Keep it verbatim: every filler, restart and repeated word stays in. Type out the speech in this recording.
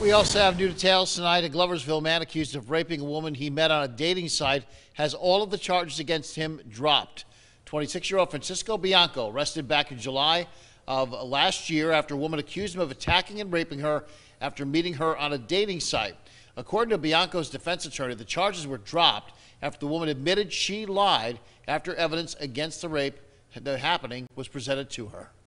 We also have new details tonight. A Gloversville man accused of raping a woman he met on a dating site has all of the charges against him dropped. twenty-six-year-old Francisco Bianco arrested back in July of last year after a woman accused him of attacking and raping her after meeting her on a dating site. According to Bianco's defense attorney, the charges were dropped after the woman admitted she lied after evidence against the rape happening was presented to her.